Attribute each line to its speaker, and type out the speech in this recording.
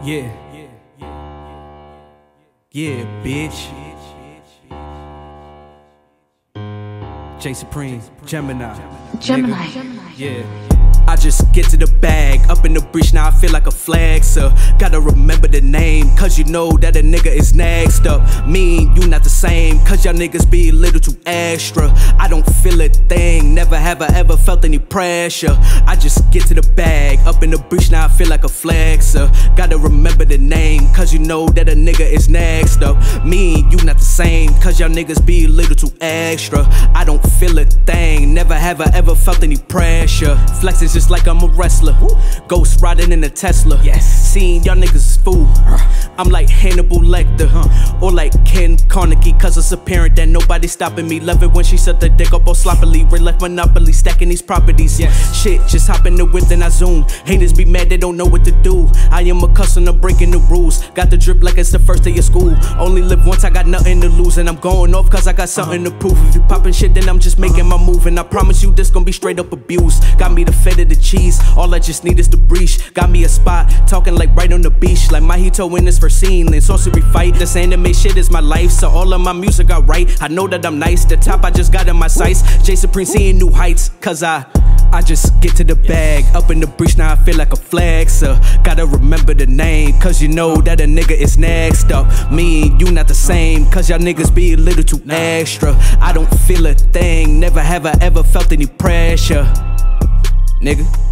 Speaker 1: Yeah. Yeah, bitch. J Supreme, Gemini.
Speaker 2: Gemini.
Speaker 1: Nigga. Yeah. I just get to the bag, up in the breach, now I feel like a flag, so gotta remember the name, cause you know that a nigga is next up. Me and you not the same, cause y'all niggas be a little too extra. I don't feel a thing, never have I ever felt any pressure. I just get to the bag, up in the breach, now I feel like a flag, so gotta remember the name, cause you know that a nigga is next up. Me and you not the same, cause y'all niggas be a little too extra. I don't feel a thing, never have I ever felt any pressure. Flexing just like I'm a wrestler, ghost riding in a Tesla. Yes, seeing y'all niggas is fool. I'm like Hannibal Lecter, or like Ken Carnegie, cause it's apparent that nobody's stopping me. Love it when she set the dick up all sloppily. Real life monopoly, stacking these properties. Yes. Shit, just hop in the whip then I zoom. Haters be mad, they don't know what to do. I am accustomed to breaking the rules. Got the drip like it's the first day of school. Only live once, I got nothing to lose, and I'm going off cause I got something to prove. If you poppin' shit, then I'm just making my move, and I promise you this gon' be straight up abuse. Got me the fed of the cheese, all I just need is the breach. Got me a spot, talking like right on the beach, like Mahito in this first scene in sorcery fight. This anime shit is my life, so all of my music I write. I know that I'm nice, the top I just got in my sights. J Supreme seeing new heights, cause I just get to the bag, up in the breach, now I feel like a flag, so gotta remember the name, cause you know that a nigga is next up. Me and you not the same, cause y'all niggas be a little too extra. I don't feel a thing, never have I ever felt any pressure, nigga.